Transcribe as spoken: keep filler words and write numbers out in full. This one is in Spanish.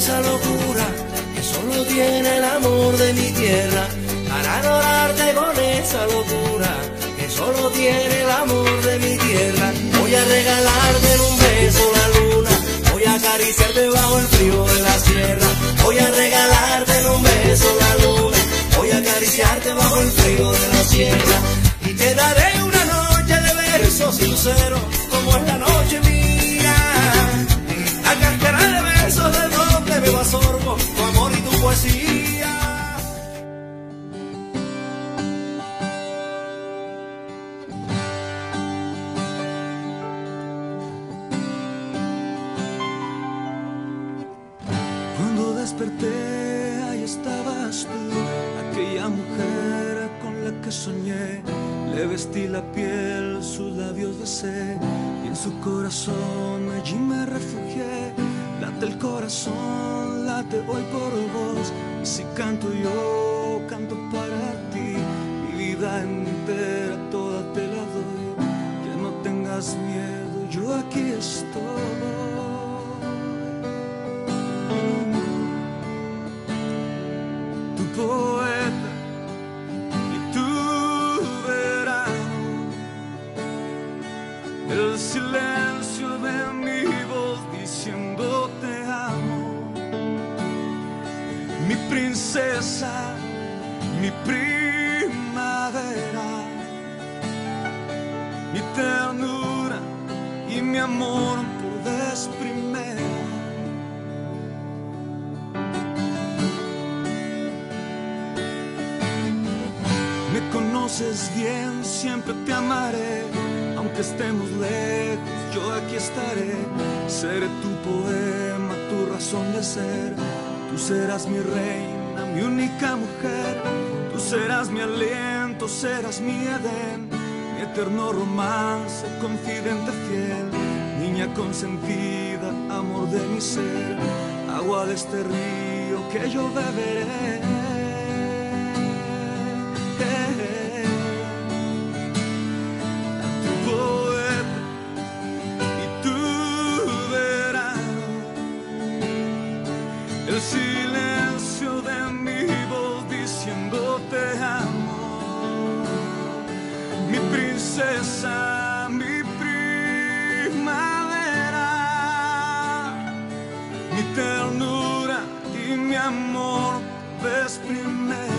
esa locura que solo tiene el amor de mi tierra. Para adorarte con esa locura que solo tiene el amor de mi tierra. Voy a regalarte en un beso la luna, voy a acariciarte bajo el frío de la sierra. Voy a regalarte en un beso la luna, voy a acariciarte bajo el frío de la sierra. Y te daré una noche de besos sinceros, como es la noche mía. La cáscara de besos de donde me va sorbo, tu amor y tu poesía. Cuando desperté, ahí estabas tú, aquella mujer con la que soñé. Le vestí la piel, sus labios besé, y en su corazón allí me refugié. Late el corazón, late hoy por vos, y si canto yo, canto para ti. Mi vida entera, toda te la doy, que no tengas miedo, yo aquí estoy. Tu poeta y tu verano, el silencio de mi voz diciendo te amo. Mi princesa, mi primavera, mi ternura y mi amor por vez primera. Me conoces bien, siempre te amaré, aunque estemos lejos, yo aquí estaré. Seré tu poema, tu razón de ser. Tú serás mi reina, mi única mujer. Tú serás mi aliento, serás mi Edén, mi eterno romance, confidente fiel. Niña consentida, amor de mi ser, agua de este río que yo beberé. El silencio de mi voz diciendo te amo. Mi princesa, mi primavera, mi ternura y mi amor ves primero.